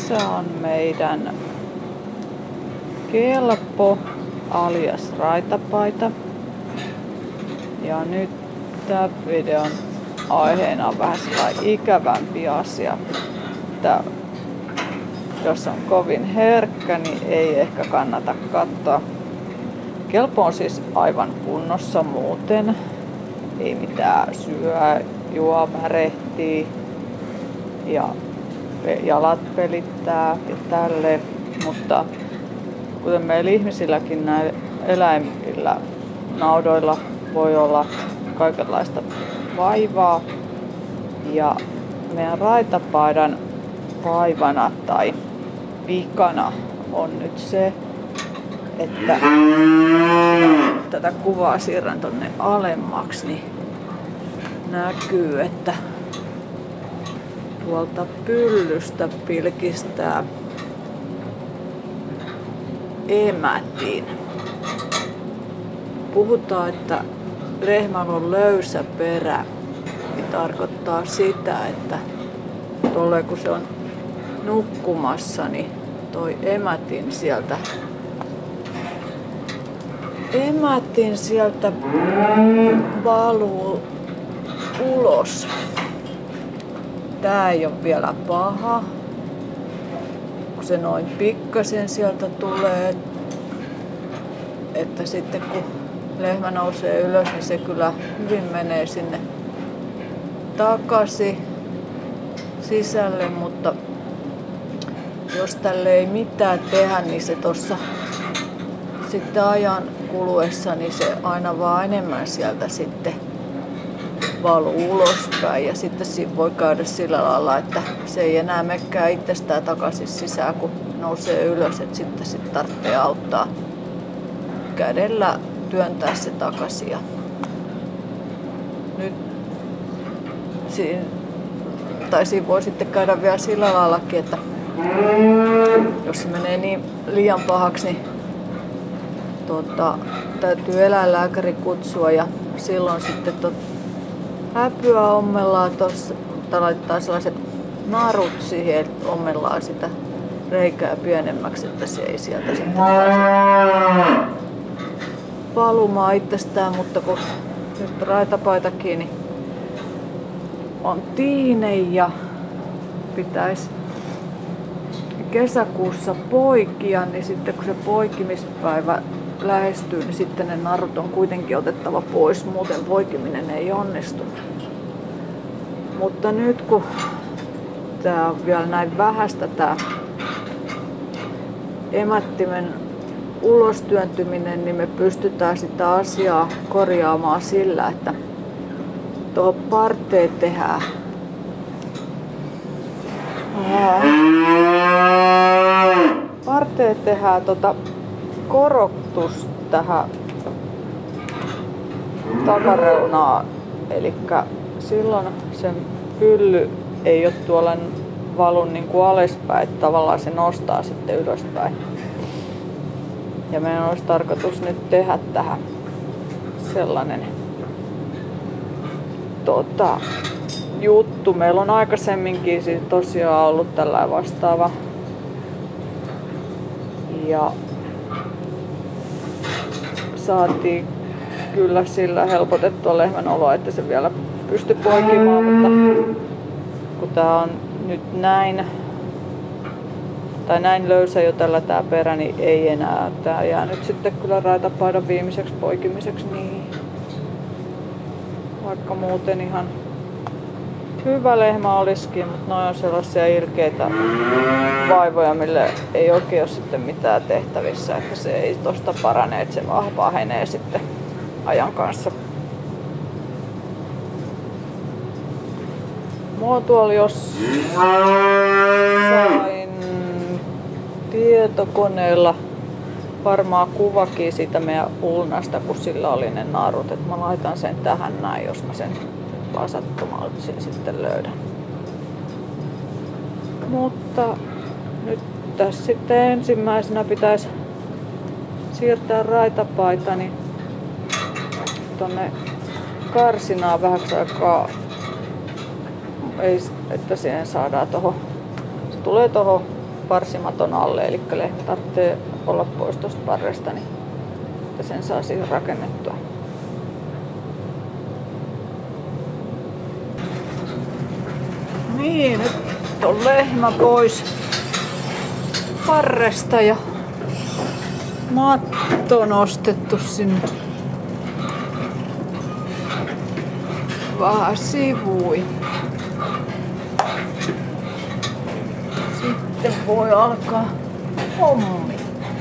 Tässä on meidän kelpo alias raitapaita. Ja nyt tämän videon aiheena on vähän sellainen ikävämpi asia. Että jos on kovin herkkä, niin ei ehkä kannata katsoa. Kelpo on siis aivan kunnossa muuten. Ei mitään syö, juo, märehtii ja jalat pelittää ja tälleen. Mutta kuten meillä ihmisilläkin näillä eläimillä, naudoilla voi olla kaikenlaista vaivaa. Ja meidän raitapaidan vaivana tai vikana on nyt se, että tätä kuvaa siirrän tonne alemmaksi, niin näkyy, että tuolta pyllystä pilkistää emätin. Puhutaan, että lehmällä on löysä perä, niin tarkoittaa sitä, että tolle kun se on nukkumassa, niin toi emätin sieltä valuu ulos. Tää ei ole vielä paha, kun se noin pikkasen sieltä tulee. Että sitten kun lehmä nousee ylös, niin se kyllä hyvin menee sinne takaisin sisälle, mutta jos tälle ei mitään tehdä, niin se tossa sitten ajan kuluessa, niin se aina vaan enemmän sieltä sitten valuu ulospäin. Ja sitten siinä voi käydä sillä lailla, että se ei enää menekään itsestään takaisin sisään, kun nousee ylös. Että sitten tarvitsee auttaa kädellä työntää se takaisin. Ja nyt siinä voi sitten käydä vielä sillä laillakin, että jos se menee niin liian pahaksi, niin täytyy eläinlääkäri kutsua ja silloin sitten häpyä ommellaan tuossa, tai laittaa sellaiset narut siihen, että ommellaan sitä reikää pienemmäksi, että se ei sieltä sitten pääse valumaan itsestään, mutta kun nyt raitapaitakin niin on tiine ja pitäisi kesäkuussa poikia, niin sitten kun se poikimispäivä lähestyy, niin sitten ne narut on kuitenkin otettava pois, muuten poikiminen ei onnistu. Mutta nyt kun tää on vielä näin vähäistä tää emättimen ulostyöntyminen, niin me pystytään sitä asiaa korjaamaan sillä, että tuohon parteen tehdään korotus tähän takareunaan, eli silloin sen pylly ei ole tuolla valun niin kuin alaspäin, että tavallaan se nostaa sitten ylöspäin. Ja meidän olisi tarkoitus nyt tehdä tähän sellainen juttu. Meillä on aikaisemminkin siis tosiaan ollut tällainen vastaava. Ja saatiin kyllä sillä helpotettua lehmän oloa, että se vielä pystyi poikimaan, mutta kun tää on nyt näin löysä jo tällä tää perä, niin ei enää. Tää jää nyt sitten kyllä raitapaidan viimeiseksi poikimiseksi, niin vaikka muuten ihan hyvä lehmä olisikin, mutta noin on sellaisia ilkeitä vaivoja, mille ei oikein ole sitten mitään tehtävissä, että se ei tosta parane, että se vaan pahenee sitten ajan kanssa. Mulla tuolla jossain tietokoneella varmaan kuvakin siitä meidän ulnasta, kun sillä oli ne narut. Et mä laitan sen tähän näin, jos mä sen vaan sattumalta sitten löydän. Mutta nyt tässä sitten ensimmäisenä pitäisi siirtää raitapaitani tonne karsinaan vähäksi aikaa, että siihen saadaan se tulee tohon parsimaton alle, eli lehmä tarvitsee olla pois tuosta parresta, niin että sen saa siihen rakennettua. Niin, nyt on lehmä pois parresta ja matto nostettu sinne vähän sivuun. Sitten voi alkaa hommi.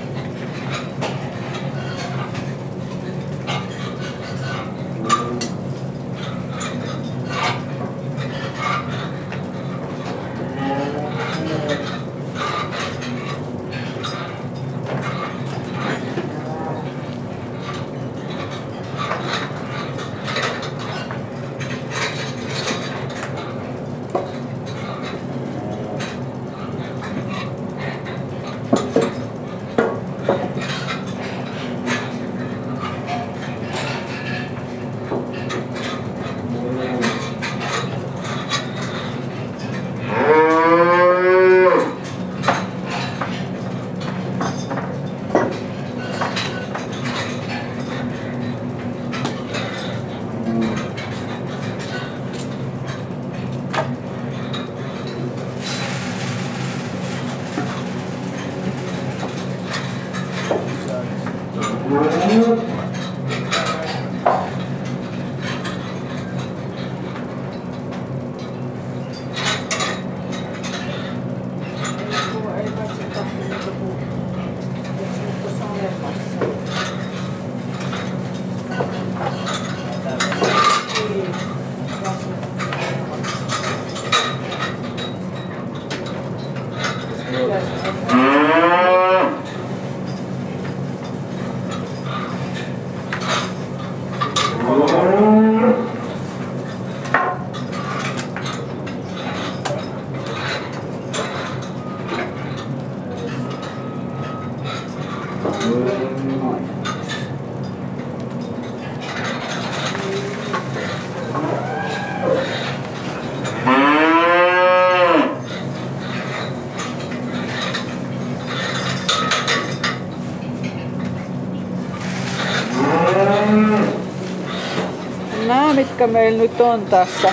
Nämä, mitkä meillä nyt on tässä,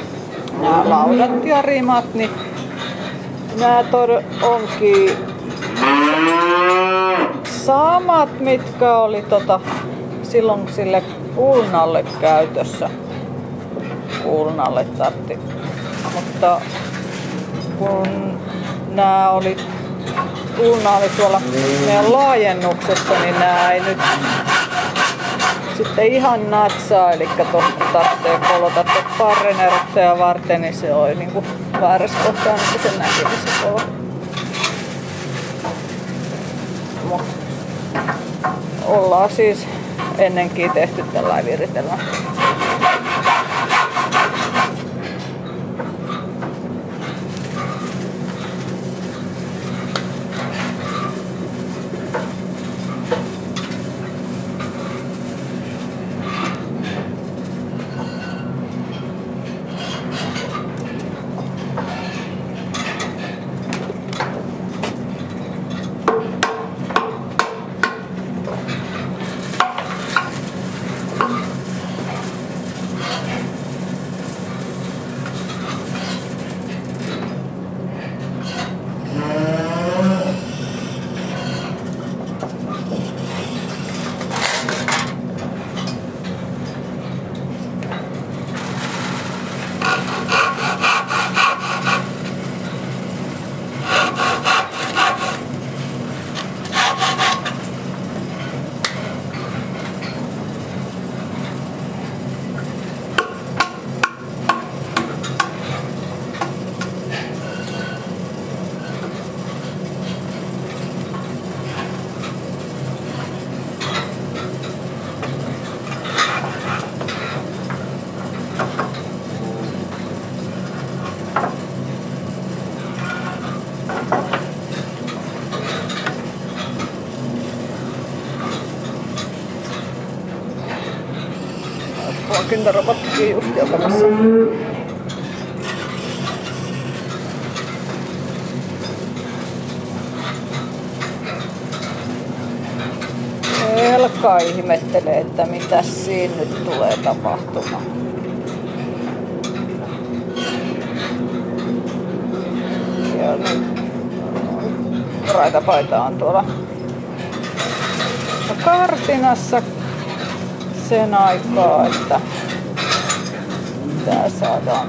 nämä laudat ja rimat, niin nämä onkin samat, mitkä oli silloin sille kulnalle käytössä. Kulnalle tartti. Mutta kun nämä kulna oli tuolla meidän laajennuksessa, niin nämä ei nyt sitten ihan natsaa, eli tuosta tarvitsee kolota parren erottaja varten, niin se oli niinku väärässä kohtaa niin sen näkyvissä kova. Ollaan siis ennenkin tehty tällainen viritelmä. Kyntarobottikin just jakamassa. aikaa ihmettelee, että mitä siinä nyt tulee tapahtumaan. Ja nyt raitapaita on tuolla karsinassa sen aikaa, että tää saadaan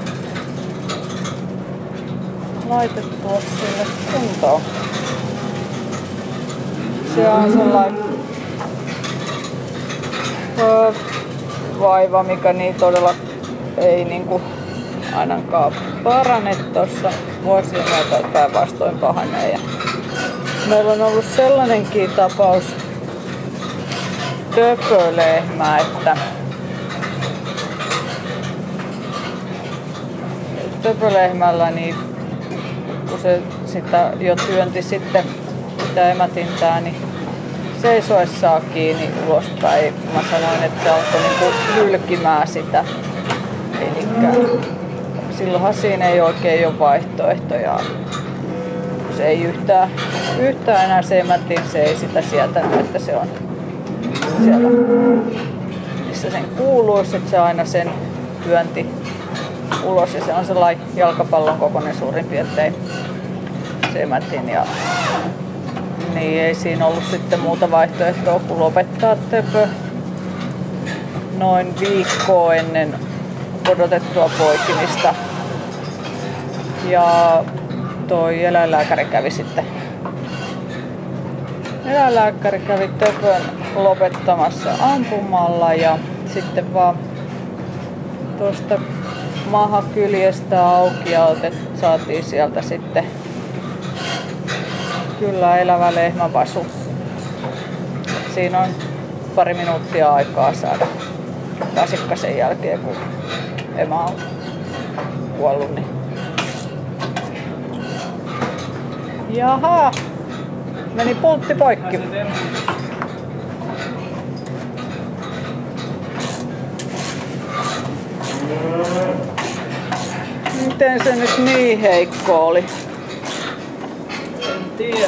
laitettua sille kuntoon. Se on sellainen vaiva, mikä niin todella ei niinku ainakaan parane tuossa vuosien myötä, päinvastoin pahenee. Ja meillä on ollut sellainenkin tapaus töpölehmä, että töpölehmällä niin kun se sitä jo työnti sitten sitä emätintää, niin seisoessaan kiinni ulospäin. Mä sanoin, että se alkoi niinku hylkimään sitä. Elikkä silloinhan siinä ei oikein ole vaihtoehtoja. Se ei yhtään enää se emätin, se ei sitä sietänyt, että se on siellä missä sen kuuluisi, että se aina sen työnti ulos ja se on sellainen jalkapallon kokoinen suurin piirtein se emätin. Ja niin ei siinä ollut sitten muuta vaihtoehtoa kuin lopettaa töpö noin viikkoa ennen odotettua poikimista. Ja toi eläinlääkäri kävi töpön lopettamassa ampumalla ja sitten vaan tuosta mahakyljestä auki ja saatiin sieltä sitten kyllä elävä lehmävasu. Siinä on pari minuuttia aikaa saada vasikka sen jälkeen, kun emä on kuollut. Niin. Jaha, meni pultti poikki. Miten se nyt niin heikko oli? En tiedä.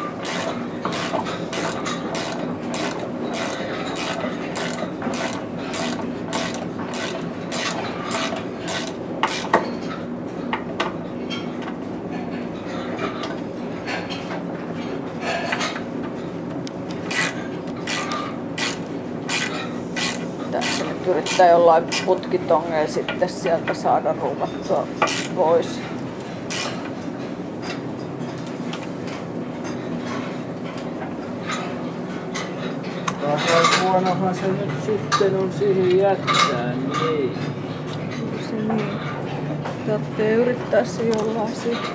Tässä nyt yrittää jollain putkitongella sitten sieltä saada ruuvattua pois. Huonohan se nyt sitten on siihen jättää, niin. Se niin. Tarvitsee yrittää se jollain sitten.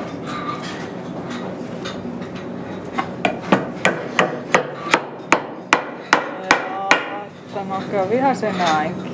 No kävihän se näinkin.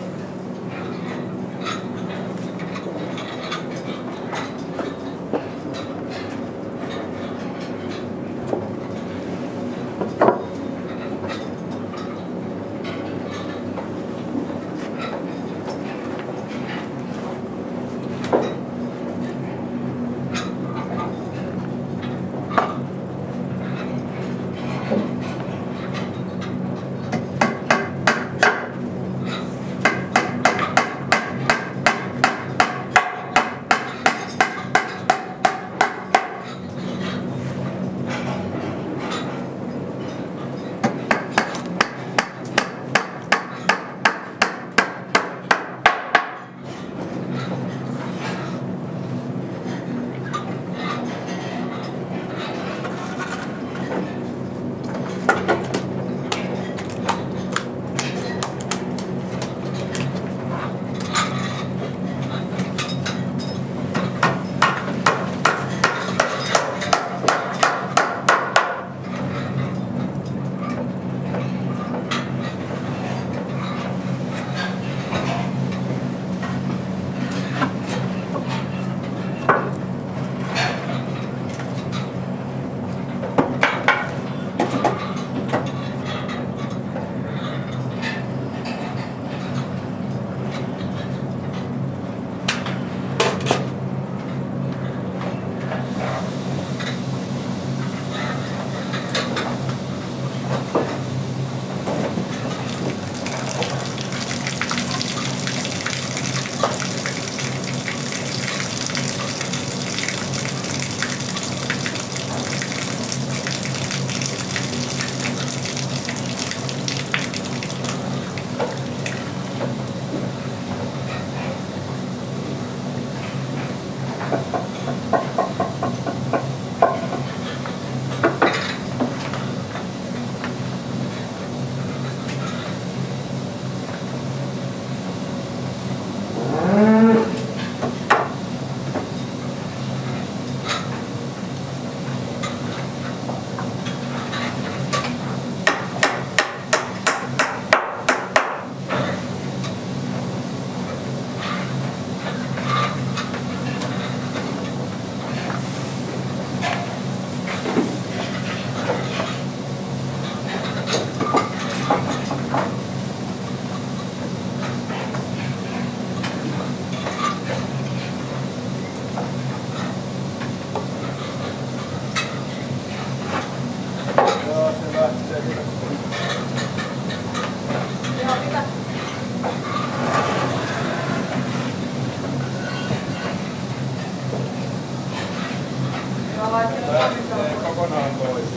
Kokonaan pois.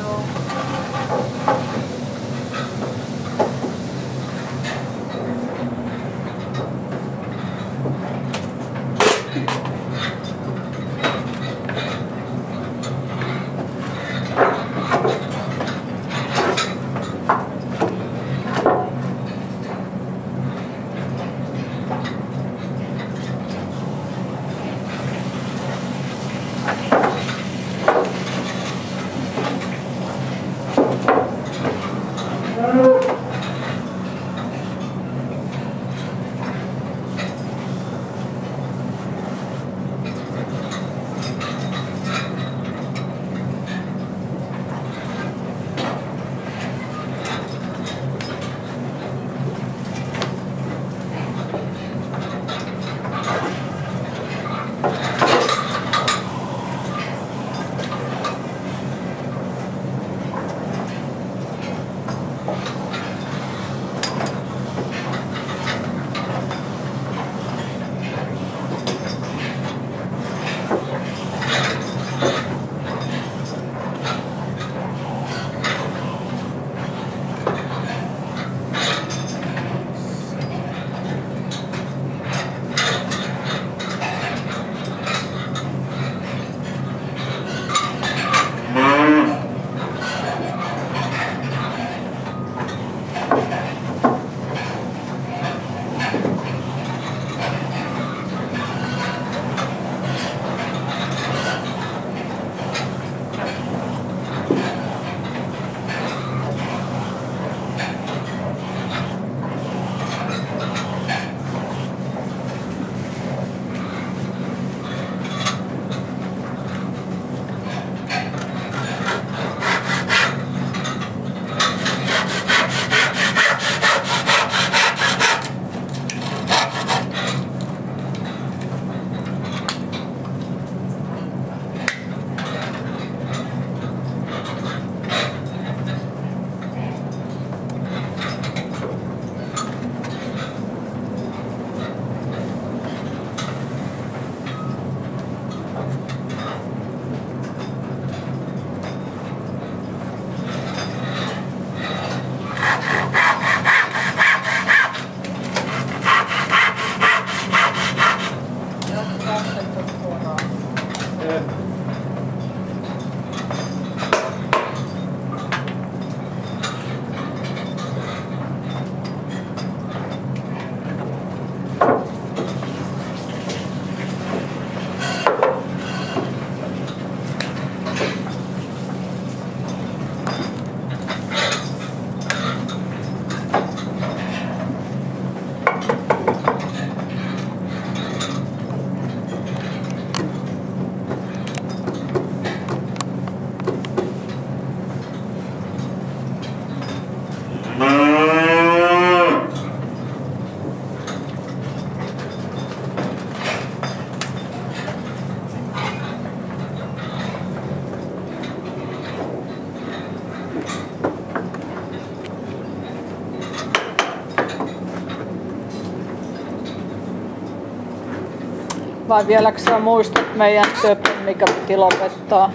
Vai vieläkö sä muistat meidän töpön, mikä piti lopettaa?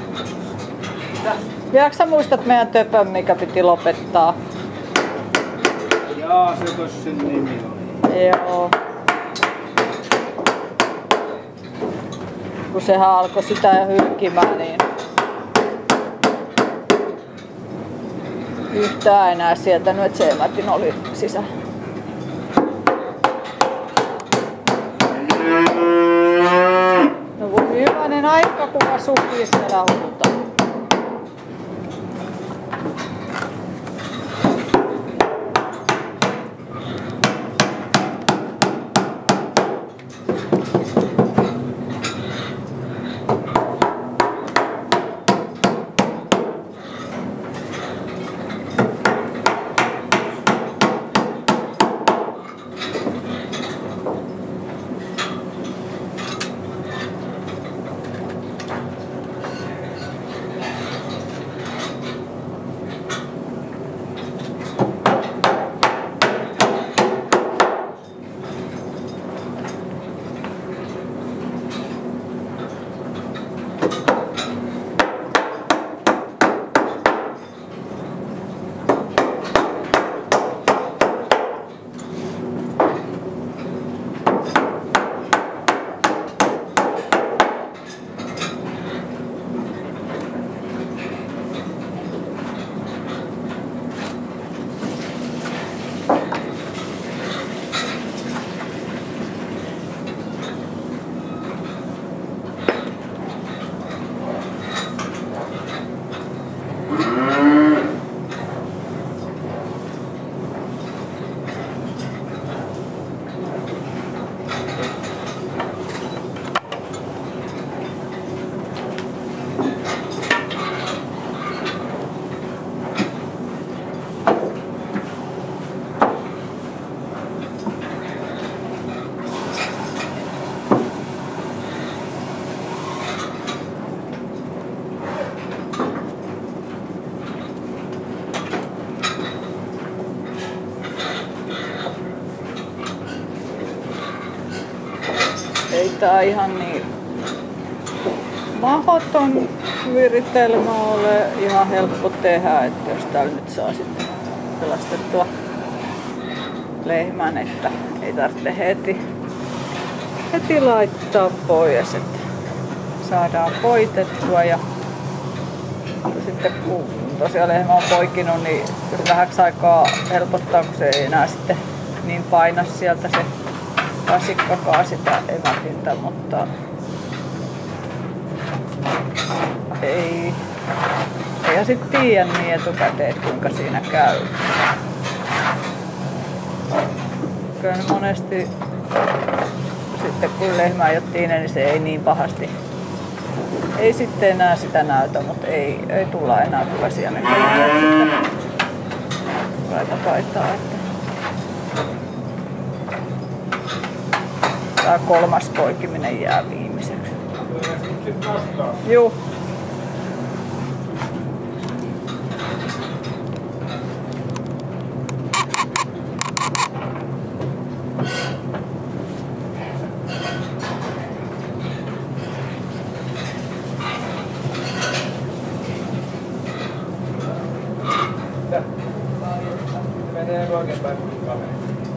Vieläkö sä muistat meidän töpön, mikä piti lopettaa? Jaa, se sen nimi oli. Joo. Kun sehän alkoi sitä hylkimään, niin yhtään enää sietänyt, että Seematin oli sisällä. No voi hyvänen aika, kuva sukii siellä huutaa. tää ihan niin mahdoton viritelmä ole ihan helppo tehdä, että jos täällä nyt saa sitten pelastettua lehmän, että ei tarvitse heti laittaa pois, että saadaan poitettua ja sitten kun tosiaan lehmä on poikinut, niin vähäksi aikaa helpottaa, kun se ei enää sitten niin paina sieltä se vasikkakaan sitä emätintä, mutta ei ja sitten tiedä niin etukäteen, kuinka siinä käy. Kyllä monesti sitten kun lehmä ei ole tiinen, niin se ei niin pahasti. Ei sitten enää sitä näytä, mutta ei tulla enää tullaisia näköjään paitaa. Tää 3. poikiminen jää viimeiseksi. Juu. Menee oikeinpäin kamera.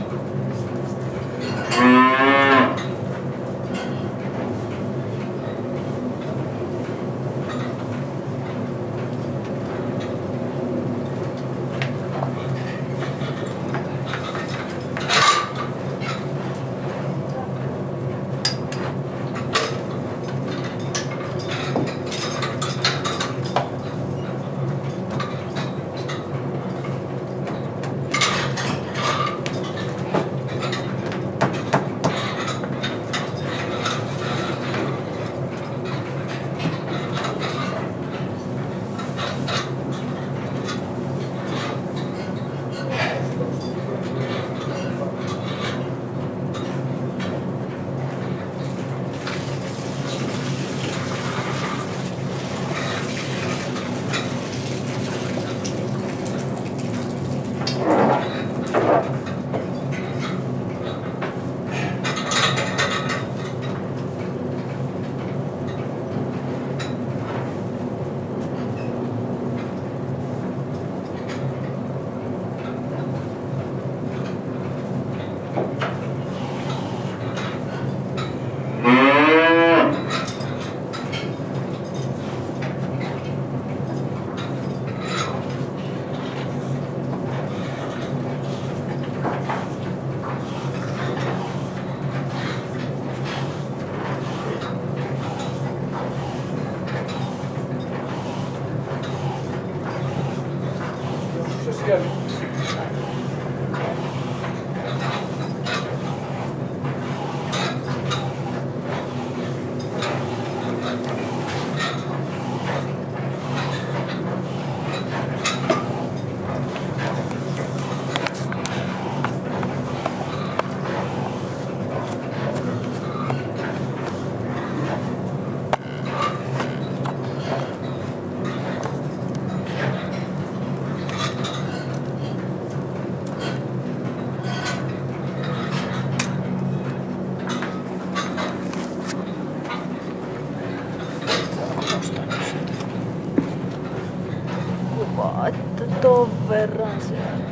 Että ton verran siellä.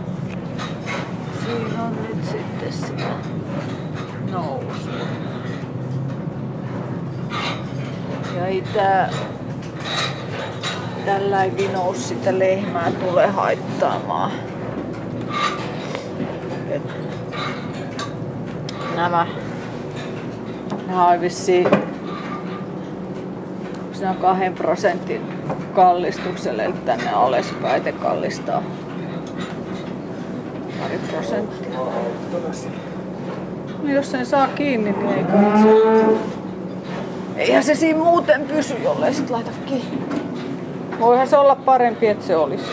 Siinä on nyt sitten sitä nousua. Ja ei tälläkin nousu sitä lehmää tule haittaamaan. Nämä on vissiin 2% kallistukselle, eli tänne alaspäin te kallistaa pari prosenttia. No jos sen saa kiinni, niin ei kannata. Eihän se siinä muuten pysy, jollei sit laita kiinni. Voihan se olla parempi, että se olisi.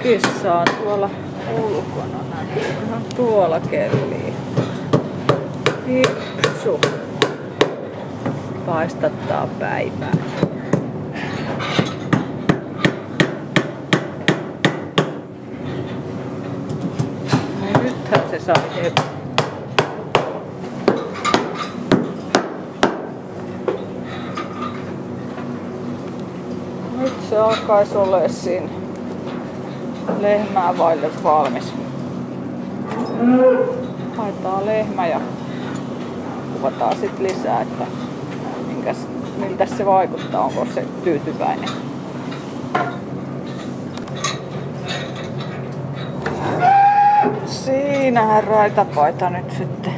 Tukissa on tuolla ulkona näkyy. Ihan tuolla kellii. Hipsu. Paistattaa päivää. No nythän se sai heppu. Nyt se alkaisi olla siinä lehmää vaille valmis. Haetaan lehmä ja kuvataan sit lisää, että miltä se vaikuttaa, onko se tyytyväinen. Siinähän raitapaita nyt sitten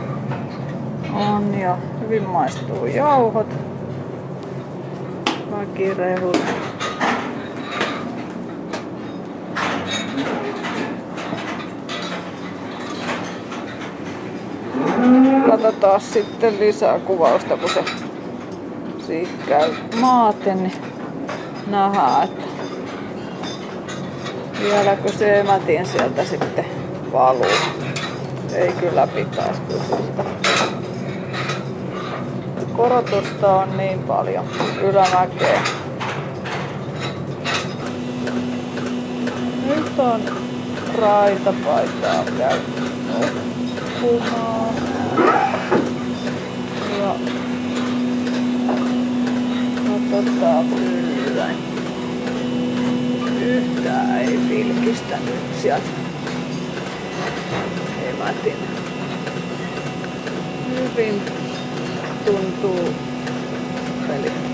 on ja hyvin maistuu jauhot. Kaikki rehut. Katsotaan sitten lisää kuvausta, kun se siitä käy maaten, niin nähdään, että vieläkö se emätin sieltä sitten valuu. Ei kyllä pitäisi kysystä. Korotusta on niin paljon ylämäkeä. Nyt on raitapaitaa käytetty. Puhaa. Ja katsotaan pyllyä. Yhtään ei pilkistä nyt sieltä emätin. Hyvin tuntuu peli.